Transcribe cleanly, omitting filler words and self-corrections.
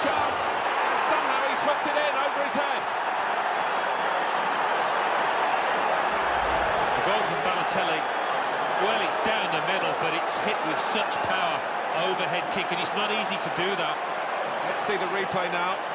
chance, and somehow he's hooked it in over his head. The goal from Balotelli, well, it's down the middle, but it's hit with such power. Overhead kick, and it's not easy to do that. Let's see the replay now.